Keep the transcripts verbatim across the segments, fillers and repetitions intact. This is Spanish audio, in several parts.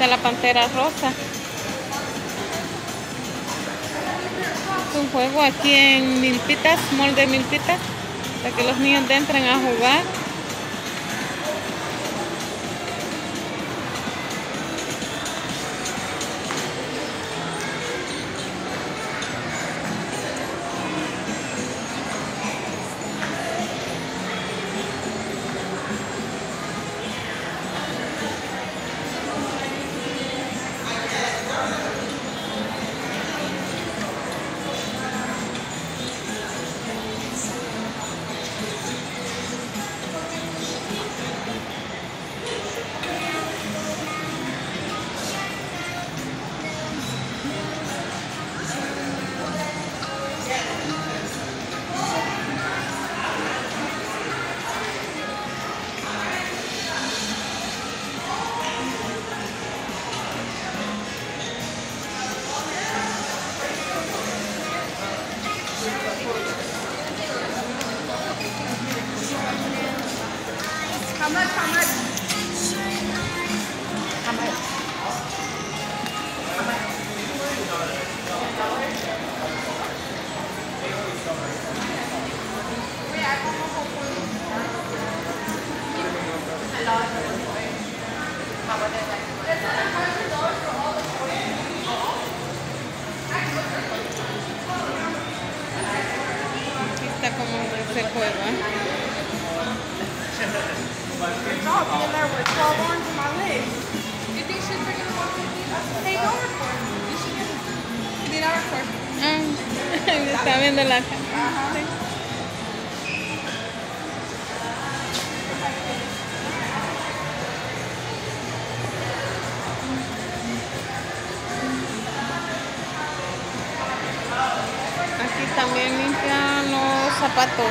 está la pantera rosa. Es un juego aquí en Milpitas, Mall de Milpitas, para que los niños entren a jugar. How much? How much? How much? Aquí está como ese juego, ¿eh? I'll be in there with twelve orange in my leg. You think she's bringing one fifty? Hey, don't record. You should get it. Did I record? Ah, está viendo la cámara. Sí. Aquí también limpian los zapatos.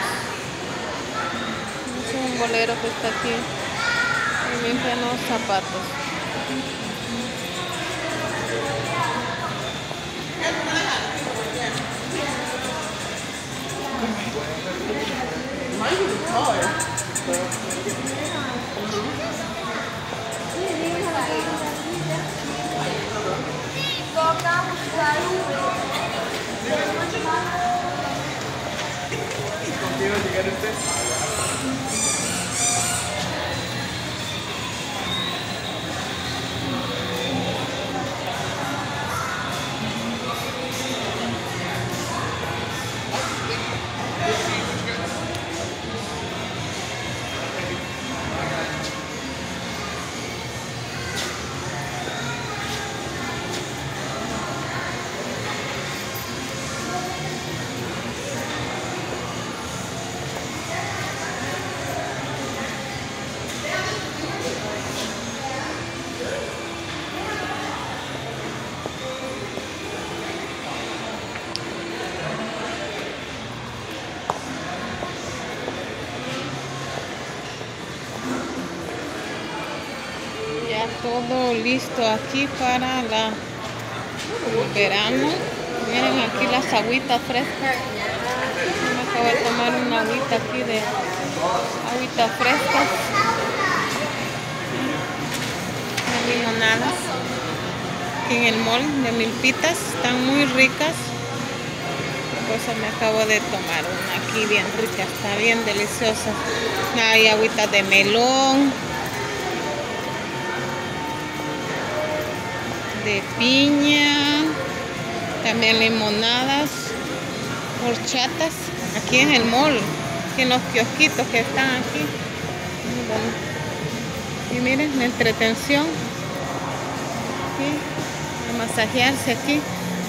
Es un bolero que está aquí. Y limpian los zapatos. Ya todo listo aquí para la el verano. Miren aquí las agüitas frescas. Yo me acabo de tomar una agüita aquí de agüita fresca. Las limonadas aquí en el mall de Milpitas están muy ricas. Pues me acabo de tomar una aquí bien rica, está bien deliciosa. Hay agüita de melón, de piña, también limonadas, horchatas, aquí en el mall, aquí en los kiosquitos que están aquí. Y miren, la entretención, aquí, a masajearse aquí.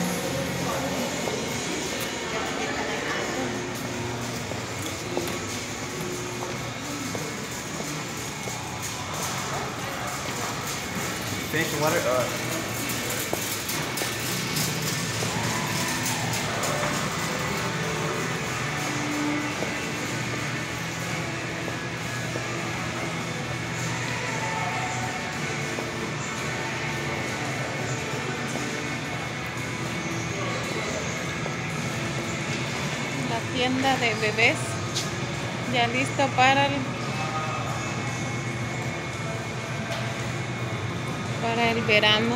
Finish water? Uh, La tienda de bebés ya listo para el para el verano.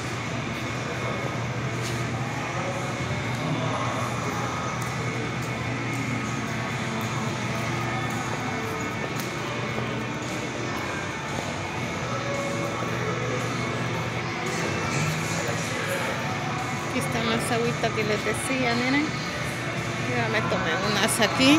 Aquí están las agüitas que les decía, miren. Ya me tomé unas aquí.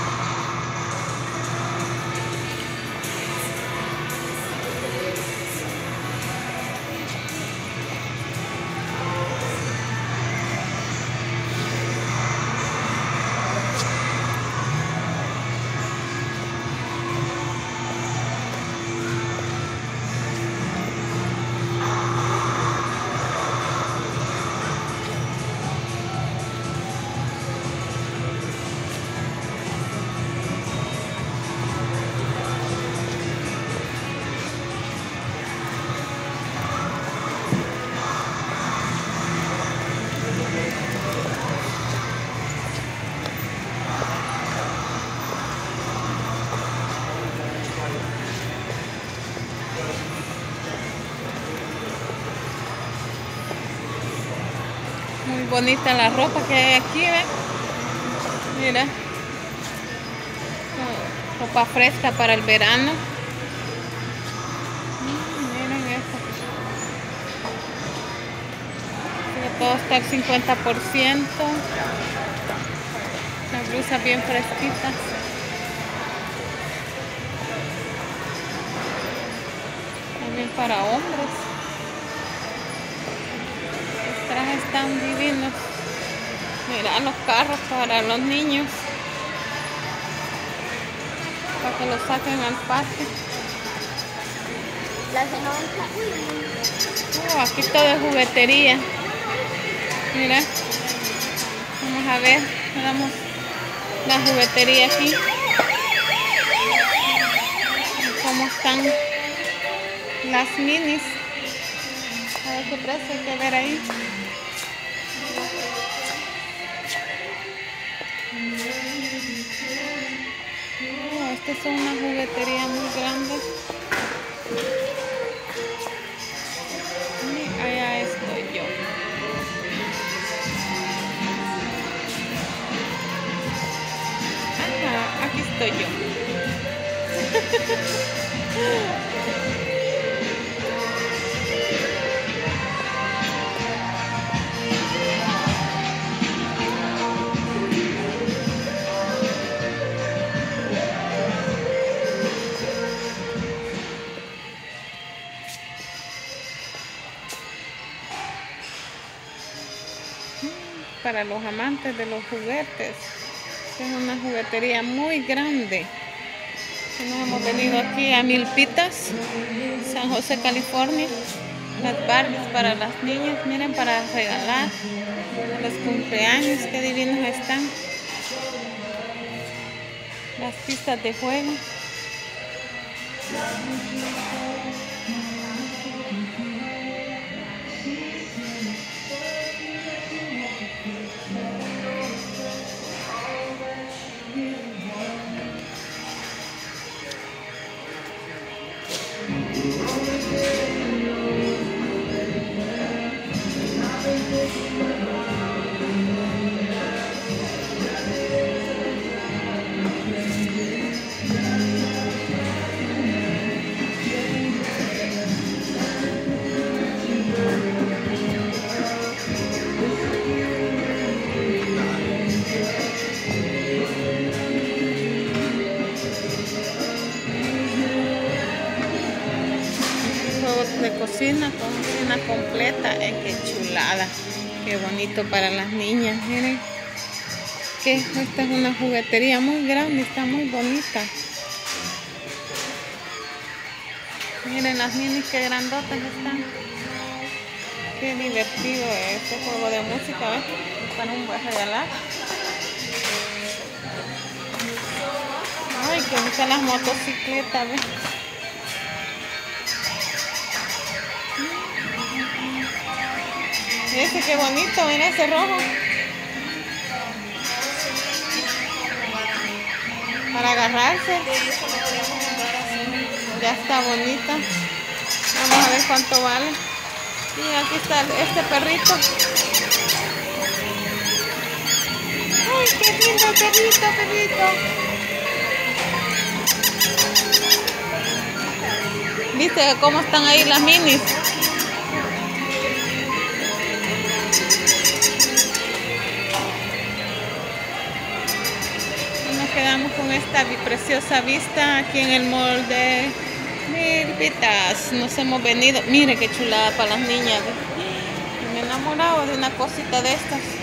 Muy bonita la ropa que hay aquí, ¿ven? Mira. Ropa fresca para el verano. Miren esto. Todo está al cincuenta por ciento. Las blusas bien fresquitas. También para hombres. Los trajes están divinos. Mira los carros para los niños. Para que los saquen al patio. Oh, aquí todo es juguetería. Mira, vamos a ver, veamos la juguetería aquí. Cómo están las minis. A ver qué precio hay que ver ahí. Oh, esta es una juguetería muy grande. Y allá estoy yo. Ajá, aquí estoy yo. Para los amantes de los juguetes, es una juguetería muy grande. Nos hemos venido aquí a Milpitas, San José, California. Las Barbies para las niñas, miren, para regalar a los cumpleaños, qué divinos están. Las pistas de juego. De cocina, cocina completa, eh, qué chulada, qué bonito para las niñas. Miren que esta es una juguetería muy grande, está muy bonita. Miren las minis, qué grandotas están. Qué divertido es este juego de música, ¿ves? Para un buen regalar. Ay, que gustan las motocicletas, ¿ves? Ese qué bonito, mira ese rojo. Para agarrarse. Ya está bonita. Vamos a ver cuánto vale. Y aquí está este perrito. ¡Ay, qué lindo perrito, perrito! ¿Viste cómo están ahí las minis? Y nos quedamos con esta preciosa vista aquí en el mall de Milpitas. Nos hemos venido. Mire qué chulada para las niñas. Me he enamorado de una cosita de estas.